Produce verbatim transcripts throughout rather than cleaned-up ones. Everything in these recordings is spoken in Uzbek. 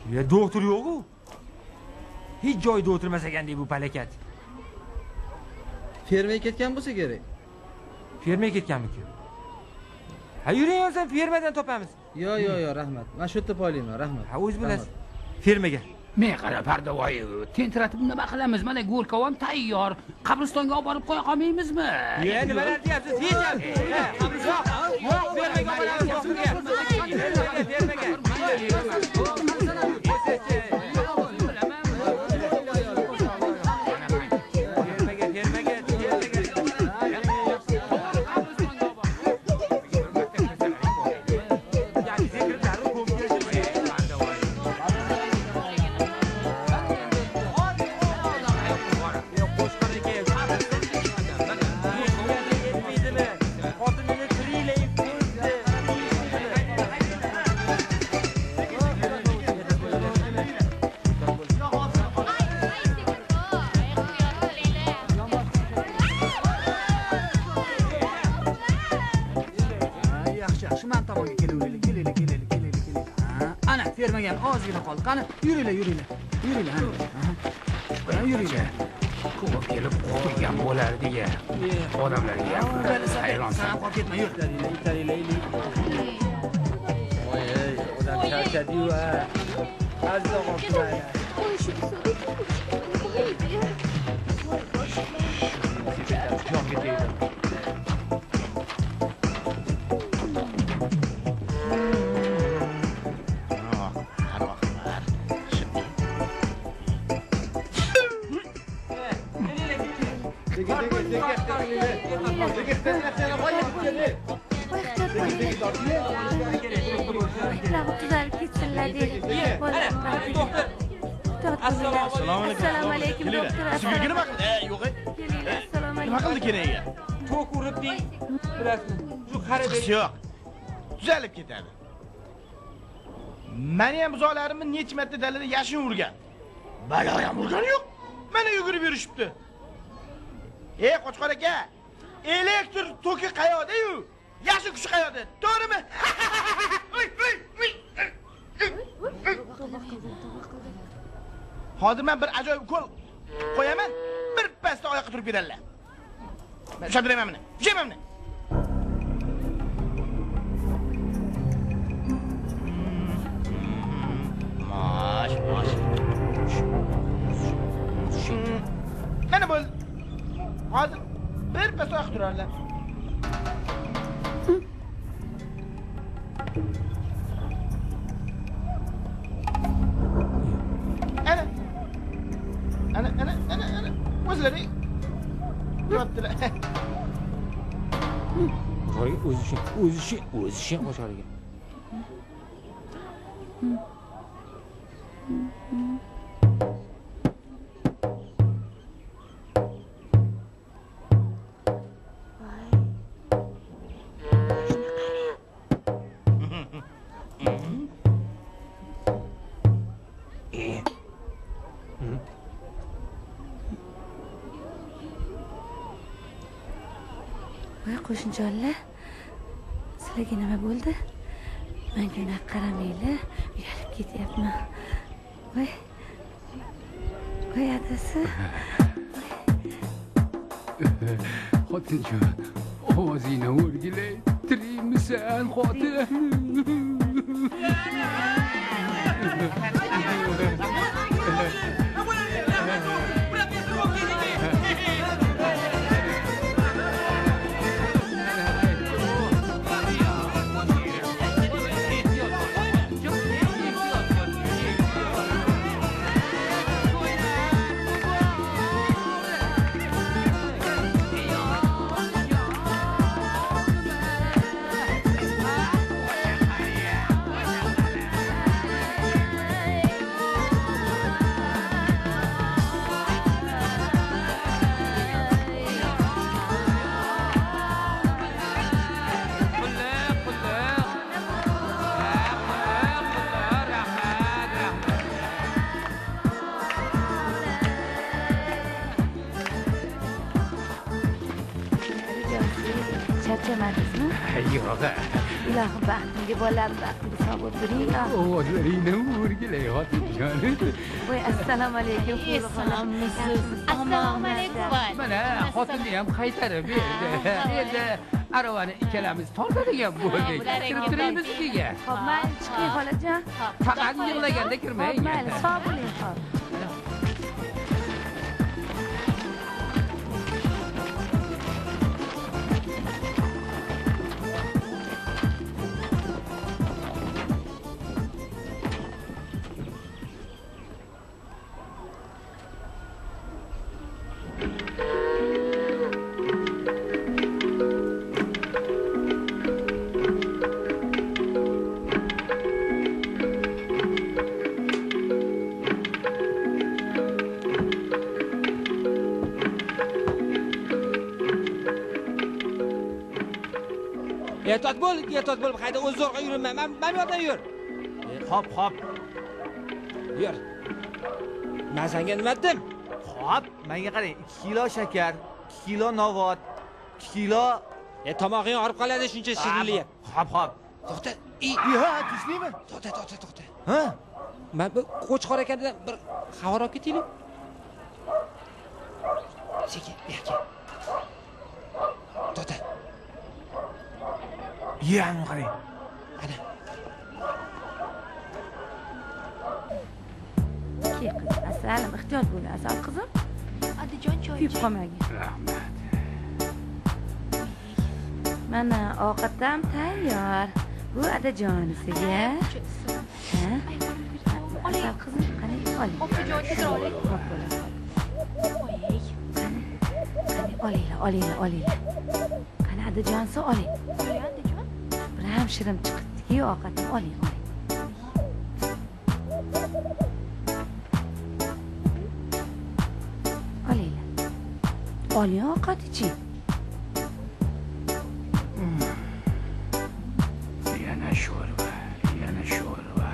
Ya doktor yo'q-ku. Hech joyda o'tirmas ekandek bu palakat. Fermaga ketgan bo'lsa kerak. Fermaga ketganmi-ku? Ha, yuring olsam fermadan topamiz. Yo'q, yo'q, yo'q, rahmat. Men shu yerda poylayman, rahmat. Ha, o'z bilasiz. Fermaga. Men qara Pardovoy, tentiratib nima qilamiz? Mana go'rkovom tayyor. Qabristonga olib borib qo'ya qolmaymizmi? Ya, nimalar deyapsiz? Hech ham. Ha, qabriston. Yo'q, fermaga olib boramiz. Fermaga, fermaga. Fermagan ozgina qoldi. Qani, yuringlar, yuringlar. Yuringlar. Ha. Yuringlar. Ko'p kelib qo'ygan bo'lardi-ya. Odamlarga gapiradi. Hayronsan. Sen qolib ketma, yur. Italiyalik. Voy, odam charchadi-yu, ha. Azza qolibdi. Jonga tegdi. Assalomu alaykum doktor. Sizga nima qildi? Yo'q. Assalomu alaykum. Nima qildi kerakga? Tok uribding. Bilasizmi? Shu qarab yo'q. Tuzalib ketadi. Meni ham buzolarimni necha marta dalada yashin urgan. Balo ham urgani yo'q. Mana yugurib yurishibdi. Ey Qo'chqor aka, elektr toki qayoqda-yu? Yashin kuchi qayoqda? To'g'rimi? Hozir men bir ajoyib ukol qo'yaman, bir pasda oyoqqa turib beradilar. Men ushabdiraman buni. Ushaman buni. Mash, mash. Mana bo'l. Hozir bir pasda oyoqqa turadilar. Ana. Ana, ana, ana, ana. O'zlari. Yotdilar. Qo'shqorga o'zi ishing, o'zi ishing, o'zi ishing Qo'shqorga. Qo'shnijonlar, sizlarga nima bo'ldi? Menga unaqa qaramanglar, uyalib ketyapman. Voy. Voy adasi. Xotinjon, ovozingni o'rgilay. Tirikmisan, xotin? Ay qilyapsizmi? Yo'q. Ilohim baxtimga bolalarni baxtimga sabr bering. Ovozlaringni o'rgilay xotinjon. Voy assalomu alaykum. Salomlisiz. Assalomu alaykum. Mana xotinni ham qaytarib berdi. Endi aravani ikkalamiz tortadigan bo'ldik. Kirib turamiz sizga. Xo'p, mayli chiqing xolajon. Faqat yig'laganda kirmang. Mayli, sog' bo'ling, xo'p. Ehtiyot bo'l, ehtiyot bo'l. Qayda o'z zo'rg'a yurma. Men men yo'ldan yur. Hop, hop. Yur. Men senga nima dedim? Hop, menga qarang. ikki kilo shakar, ikki kilo novot, ikki kilo E tomog'ing og'rib qoladi shuncha shirinlik. Hop, hop. To'xta. I, Ha, tushlaymi? to'xta, to'xta, to'xta. Ha? Men bu qo'chqor ekandan bir xabar olib ketaylik. Sekin, berki. To'xta. Yana qarang. Ana. Ke qiz, asalim ehtiyot bo'l, asal qizim. Adajon choy Kuyib iching. qolmagin. Rahmat. Mana ovqatam tayyor. Bu adajonisiga. Ha? Asal qizim, qani oling. Opajon tezroq oling. Xo'p bo'ladi. Qo'ying. Qani olinglar, olinglar, olinglar. Qani adajonisi oling. Qo'ying Adajon. Bir ham shirin chiqibdi-ku ovqatim, oling, oling. Olinglar. Oling ovqat iching. Yana sho'rva, yana sho'rva.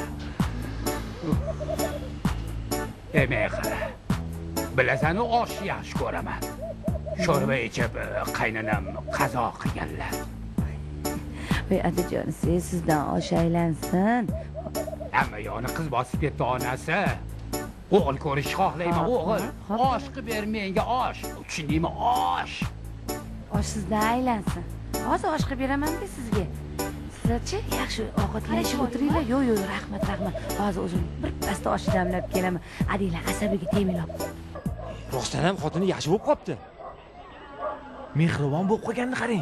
Demak, qara. Bilasan, osh yaxshi ko'raman. Sho'rva ichib qaynanam qazo qilganlar. Voy adajonisi, sizdan osh aylansin. Hamma yoni qiz bosib ketdi onasi. O'g'il ko'rish xohlayman, o'g'il. Osh qilib ber menga osh. Tushundingmi? Osh. Osh sizdan aylansin. Hozir osh qilib beraman-da sizga. Sizlarchi yaxshi ovqatlanishib o'tiringlar. Yo'q, yo'q, rahmat, rahmat. Hozir o'zim bir pasta osh damlab kelaman. Adinglar asabiga tegmanglar. Rostdan ham xotini yaxshi bo'lib qopti. Mehribon bo'lib qolganini qarang.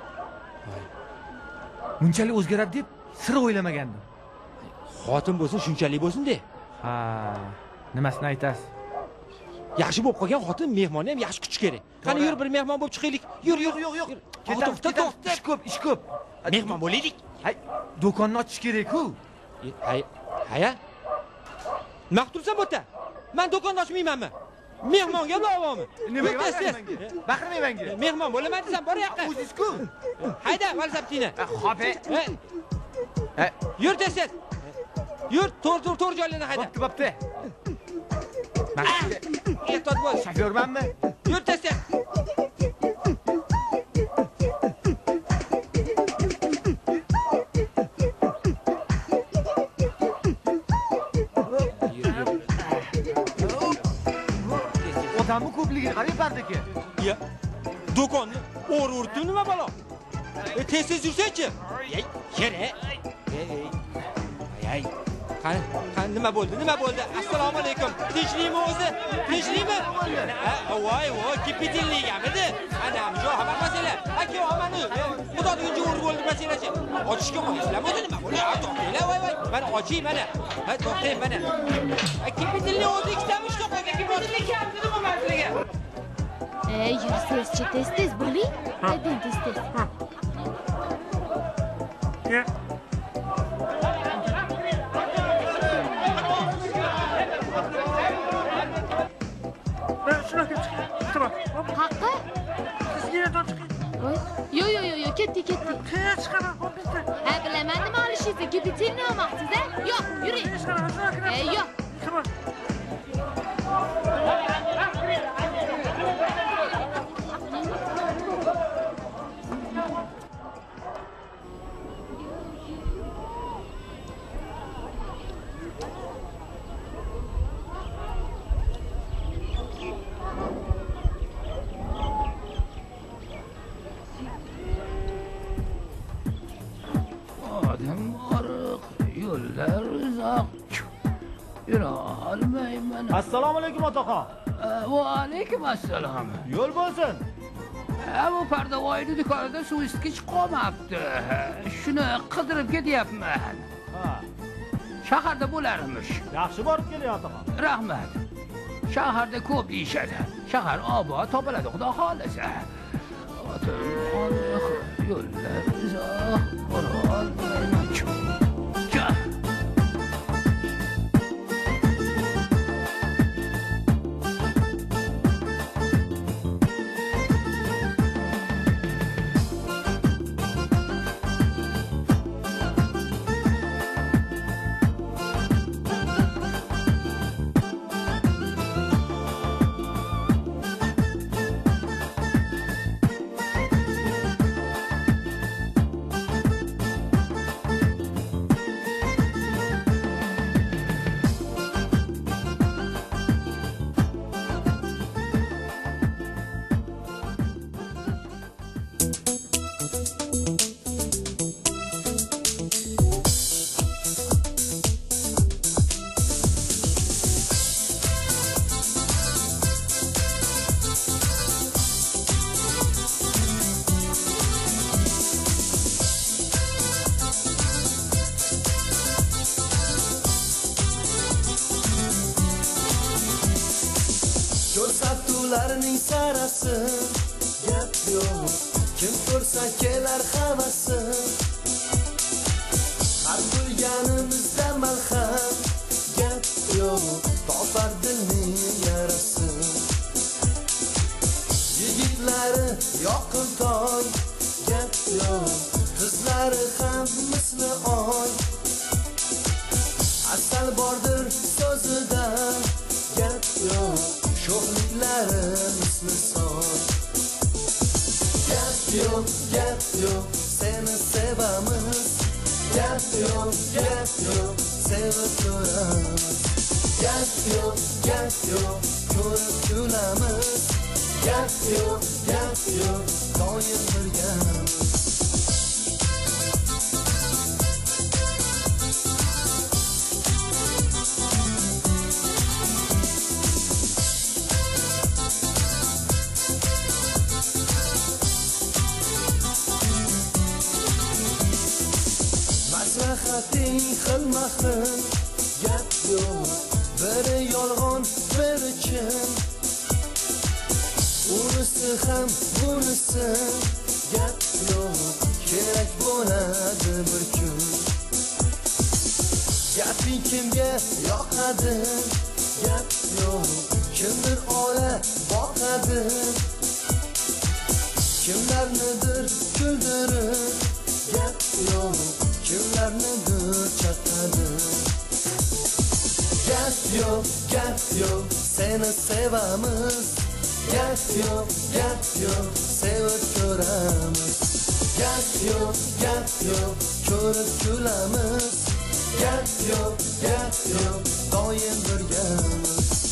Bunchalik o'zgaradi deb sira o'ylamagandim. Xotin bo'lsin, shunchalik bo'lsin-da. Ha, nimasini aytasiz? Yaxshi bo'lib qolgan xotin mehmonni ham yaxshi kutish kerak. Qani yur bir mehmon bo'lib chiqaylik. Yur, yur, yo'q, yo'q. Ketamiz, To'xta, ketamiz. to'xta. Ish ko'p, ish ko'p. Mehmon bo'laylik. Hay, do'konni ochish kerak-ku. Hay, haya. Nima qilib tursan bu yerda? Men do'konni ochmaymanmi? Mehmonga bo'lamanmi? Nimaga Tez, tez. baqirmayman? Baqirmay menga. Mehmon bo'laman desam, bor yoqqa. O'zingiz-ku. Hayda, valsabtina. Xo'p. Hey. Yur tez, tez. Yur, to'r, to'r, to'r joylarni hayda. Bo'pti, bo'pti. Ehtiyot bo'l. Shofyormanmi? Yur tez, tez. Odamni ko'pligiga qarang bardaka. Ya, do'konni o'g'ri uribdi nima balo? E, tez tez yursanchi. Ey, kere. Ey, ey. Ay, qani, qani nima bo'ldi? Nima bo'ldi? Assalomu alaykum. Tinchlikmi o'zi? Tinchlikmi? Ha, voy, voy, kipitilligamidi? Ana, shu xabar masala. Aka, omani, xudo deguncha o'g'ri bo'ldi masalachi. Ochishga qo'yasizlarmi o'zi nima bo'ldi? Ha, to'xtanglar, voy, voy. Mana oching mana. Ha, to'xtang mana. Ha, kipitilli o'zi ikkitami ishga qo'ygan? Kipitilli kam dedi bu masalaga. Ey, yur tezchi, tez tez bo'ling. Haydang tez tez. Ha. Haqqa? Voy, yo yo yo yo ketdi ketdi. Ha, bilaman nima olishingizni, kipitilni olmoqsiz, ha? Yo'q, yuring. Ey, yo'q. Odim oriq, yo'llar uzoq. Yura olmayman. Assalomu alaykum otaxon. Va alaykum assalom. Yo'l bo'lsin. Ha, bu Pardovoyni do'konida suv isitgich qolmabdi. Shuni qidirib ketyapman. Ha, Shaharda bo'larmish. yaxshi borib keling otaxon. Rahmat. Shaharda ko'p deyishadi. Shahar obod topiladi, xudo xolasa. Otim oriq, yo'llar uzoq, bora olmayman. Ja. Ko'rsatuvlarning sarasi gap yo'q, kim ko'rsa kelar havasi. Har ko'rganimizda malham gap yo'q, topar dilning yarasi. Yigitlari yoqimtoy gap yo'q, qizlari ham misli oy. Asal bordir so'zida gap yo'q, sho'xliklari misli soy. Gap yo'q, gap yo'q, seni sevamiz. Gap yo'q, gap yo'q, sevib ko'ramiz. Gap yo'q, gap yo'q, ko'rib kulamiz. Gap yo'q, gap yo'q, doim birgamiz. Maslahating xilma-xil gap yo'q, biri yolg'on, biri chin. Unisi ham bunisi gap yo'q, kerak bo'ladi bir kun. Gaping kimga yoqadi gap yo'q, kimdir ola boqadi. Kimlarnidir kuldirib gap yo'q, kimlarnidir chaqadi. Gap yo'q, gap yo'q, seni sevamiz. Gap yo'q, gap yo'q, sevib ko'ramiz. Gap yo'q, gap yo'q, ko'rib kulamiz. Gap yo'q, gap yo'q, doim birgamiz.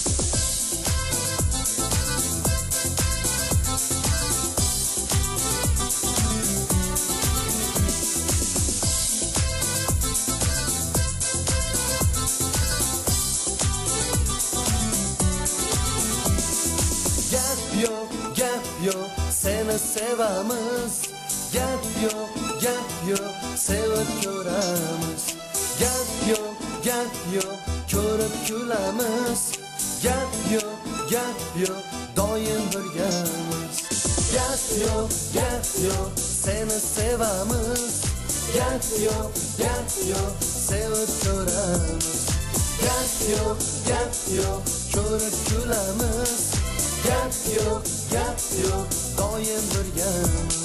Gap yo'q, gap yo'q, seni sevamiz. Gap yo'q, gap yo'q, sevib ko'ramiz. Gap yo'q, gap yo'q, ko'rib kulamiz. Gap yo'q, gap yo'q, doim birgamiz. Gap yo'q, gap yo'q, seni sevamiz. Gap yo'q, gap yo'q, sevib ko'ramiz. Gap yo'q, gap yo'q, ko'rib kulamiz. Gap yo'q, gap yo'q, doim birgamiz.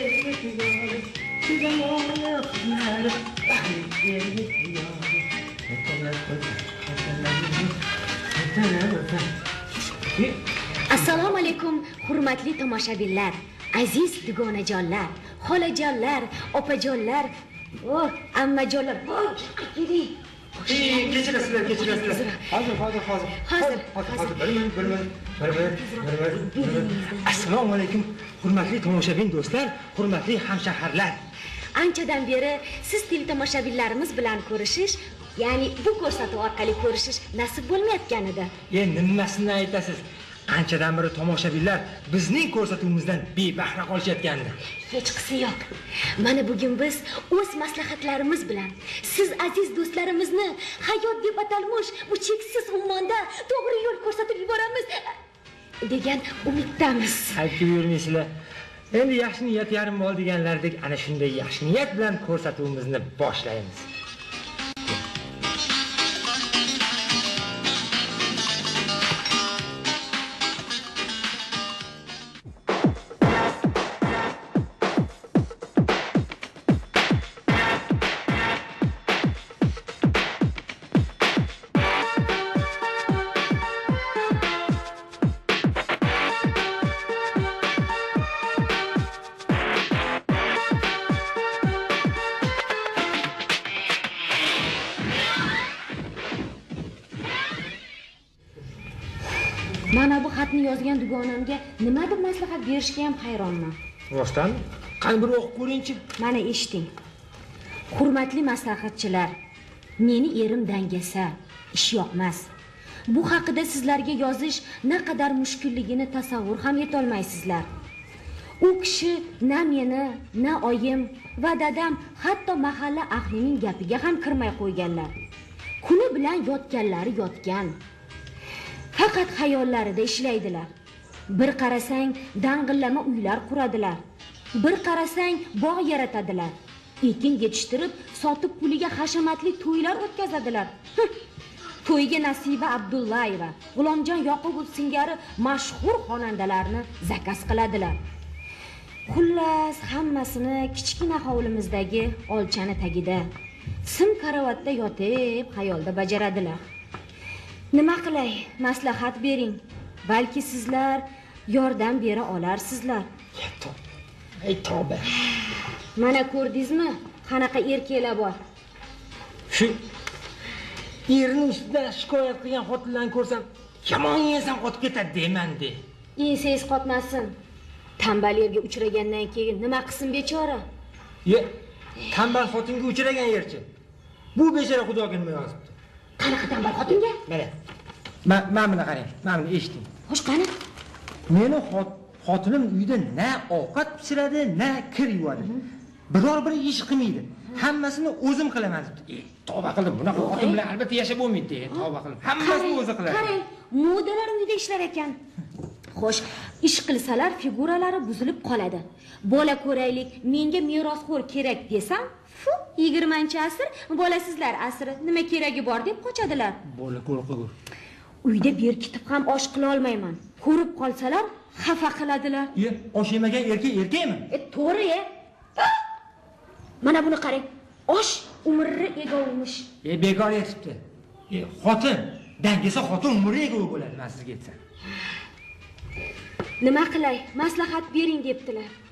Assalomu alaykum, hurmatli tomoshabinlar, aziz dugonajonlar, xolajonlar, opajonlar, oh, ammajonlar. Voy, keling. Kechirasizlar, kechirasizlar. Hozir, hozir, hozir. Hozir, hozir, hozir. Bir minut, bir minut, bir minut, bir minut. Assalomu alaykum, hurmatli tomoshabin do'stlar, hurmatli hamshaharlar. Anchadan beri siz teletomoshabinlarimiz bilan ko'rishish, ya'ni bu ko'rsatuv orqali ko'rishish nasib bo'lmayotgan edi. Endi nimasini aytasiz? Anchadan beri tomoshabinlar bizning ko'rsatuvimizdan bebahra qolishayotgandi. Hech qisi yo'q. Mana bugun biz o'z maslahatlarimiz bilan siz aziz do'stlarimizni hayot deb atalmish bu cheksiz ummonda to'g'ri yo'l ko'rsatib yuboramiz degan umiddamiz. Aytib yurmaysizlar. Endi yaxshi niyat yarim mol deganlardek ana shunday yaxshi niyat bilan ko'rsatuvimizni boshlaymiz. Mana bu xatni yozgan dugonamga nima deb maslahat berishga ham hayronman. Rostdan, qani bir o'qib ko'ringchi. Mana eshiting. Hurmatli maslahatchilar, meni erim dangasa, ish yoqmas. Bu haqida sizlarga yozish naqadar mushkulligini tasavvur ham eta olmaysizlar. U kishi na meni, na oyim va dadam hatto mahalla ahlining gapiga ham kirmay qo'yganlar. Kuni bilan yotganlari yotgan. Faqat xayollarida ishlaydilar. Bir qarasang dang'illama uylar quradilar. Bir qarasang bog' yaratadilar. Ekin yetishtirib, sotib puliga hashamatli to'ylar o'tkazadilar. To'yga Nasiba Abdullayeva, G'ulomjon Yoqubov singari mashhur xonandalarni zakaz qiladilar. Xullas, hammasini kichkina hovlimizdagi olchani tagida, sim karavotda yotib, xayolda bajaradilar. Nima qilay, maslahat bering. Balki sizlar yordam bera olarsizlar. Ey tavba. Mana ko'rdingizmi, qanaqa erkaklar bor. Shu erining ustidan shikoyat qilgan xotinlarni ko'rsam, yomon yesam qotib ketadi deyman-de. Ensangiz qotmasin. Tambal yerga uchragandan keyin nima qilsin bechora? Ye, tambal xotinga uchragan yerchi. Bu bechora Xudoga nima yozibdi? Qanaqa tambal xotinga? Mana. Men men buni qarang, men buni eshiting. Xo'sh, qani? Meni xotinim uyda na ovqat pishiradi, na kir yuvadi. Biror bir ish qilmaydi. Hammasini o'zim qilaman debdi. E, tavba qildim. Bunaqa xotin bilan albatta yashab bo'lmaydi. Tavba qildim. Hammasini o'zi qiladi. Qarang, modalar uyda ishlar ekan. Xo'sh, ish qilsalar figuralari buzilib qoladi. Bola ko'raylik, menga merosxo'r kerak desam, fu, yigirmanchi asr, bolasizlar asri, nima keragi bor deb qochadilar. Bola ko'r qilgur. Uyda berkitib ham osh qila olmayman. Ko'rib qolsalar, xafa qiladilar. Ye, osh yemagan erkak erkakmi? E, to'g'ri-ya. Mana buni qarang. Osh umri egovmish. E, bekor etibdi. E, xotin, dangasa xotin umri egov bo'ladi, men sizga aytsam. Nima qilay? Maslahat bering debdilar.